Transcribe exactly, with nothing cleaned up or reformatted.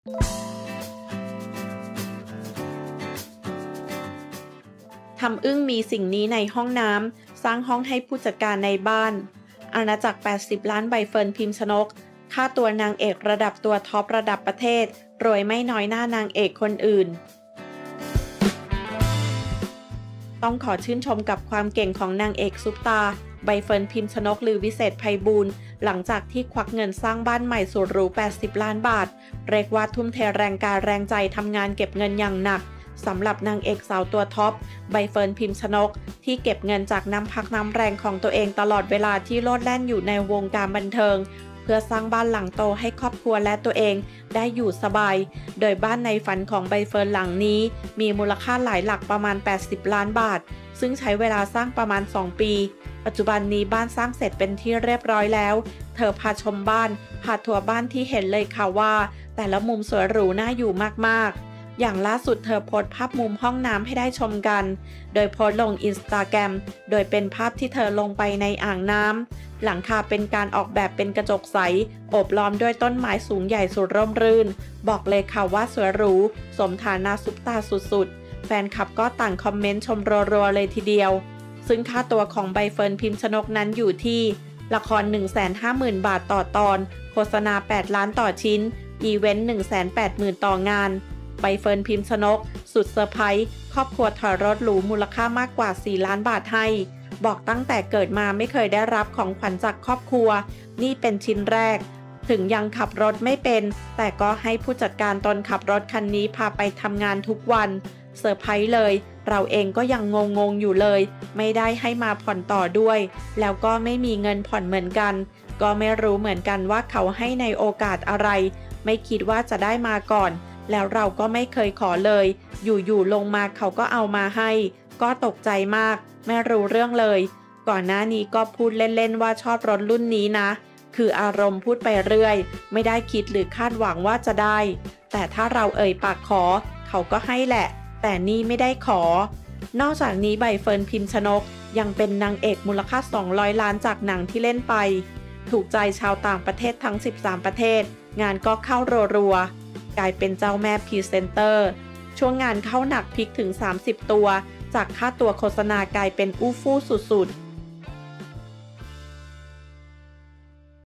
ทำอึ้งมีสิ่งนี้ในห้องน้ำสร้างห้องให้ผู้จัดการในบ้านอาณาจักรแปดสิบล้านใบเฟิร์นพิมชนกค่าตัวนางเอกระดับตัวท็อประดับประเทศรวยไม่น้อยหน้านางเอกคนอื่นต้องขอชื่นชมกับความเก่งของนางเอกซุปตาใบเฟิร์นพิมชนกหรือวิเศษไพบูลย์หลังจากที่ควักเงินสร้างบ้านใหม่สุดหรูแปดสิบล้านบาทเรียกว่าทุ่มเทแรงกายแรงใจทำงานเก็บเงินอย่างหนักสำหรับนางเอกสาวตัวท็อปใบเฟิร์นพิมชนกที่เก็บเงินจากน้ำพักน้ำแรงของตัวเองตลอดเวลาที่โลดแล่นอยู่ในวงการบันเทิงเพื่อสร้างบ้านหลังโตให้ครอบครัวและตัวเองได้อยู่สบายโดยบ้านในฝันของใบเฟิร์นหลังนี้มีมูลค่าหลายหลักประมาณแปดสิบล้านบาทซึ่งใช้เวลาสร้างประมาณสองปีปัจจุบันนี้บ้านสร้างเสร็จเป็นที่เรียบร้อยแล้วเธอพาชมบ้านพาทัวร์บ้านที่เห็นเลยค่ะว่าแต่ละมุมสวยหรูน่าอยู่มากๆอย่างล่าสุดเธอโพสต์ภาพมุมห้องน้ำให้ได้ชมกันโดยโพสต์ลงอินสตาแกรมโดยเป็นภาพที่เธอลงไปในอ่างน้ำหลังคาเป็นการออกแบบเป็นกระจกใสโอบล้อมด้วยต้นไม้สูงใหญ่สุดร่มรื่นบอกเลยค่ะว่าสวยหรูสมฐานะซุปตาสุดๆแฟนคลับก็ต่างคอมเมนต์ชมรัวๆเลยทีเดียวซึ่งค่าตัวของใบเฟิร์นพิมชนกนั้นอยู่ที่ละคร หนึ่งแสนห้าหมื่น บาทต่อตอนโฆษณาแปดล้านต่อชิ้นอีเวนต์ หนึ่งแสนแปดหมื่น ต่องานใบเฟิร์นพิมชนกสุดเซอร์ไพรส์ครอบครัวถอยรถหรูมูลค่ามากกว่าสี่ล้านบาทให้บอกตั้งแต่เกิดมาไม่เคยได้รับของขวัญจากครอบครัวนี่เป็นชิ้นแรกถึงยังขับรถไม่เป็นแต่ก็ให้ผู้จัดการตนขับรถคันนี้พาไปทำงานทุกวันเซอร์ไพรส์เลยเราเองก็ยังงงๆอยู่เลยไม่ได้ให้มาผ่อนต่อด้วยแล้วก็ไม่มีเงินผ่อนเหมือนกันก็ไม่รู้เหมือนกันว่าเขาให้ในโอกาสอะไรไม่คิดว่าจะได้มาก่อนแล้วเราก็ไม่เคยขอเลยอยู่ๆลงมาเขาก็เอามาให้ก็ตกใจมากไม่รู้เรื่องเลยก่อนหน้านี้ก็พูดเล่นๆว่าชอบรถรุ่นนี้นะคืออารมณ์พูดไปเรื่อยไม่ได้คิดหรือคาดหวังว่าจะได้แต่ถ้าเราเอ่ยปากขอเขาก็ให้แหละแต่นี่ไม่ได้ขอนอกจากนี้ใบเฟิร์นพิมชนกยังเป็นนางเอกมูลค่าสองร้อยล้านจากหนังที่เล่นไปถูกใจชาวต่างประเทศทั้งสิบสามประเทศงานก็เข้ารัวๆกลายเป็นเจ้าแม่พรีเซนเตอร์ช่วงงานเข้าหนักพลิกถึงสามสิบตัวจากค่าตัวโฆษณากลายเป็นอู้ฟู่สุดๆ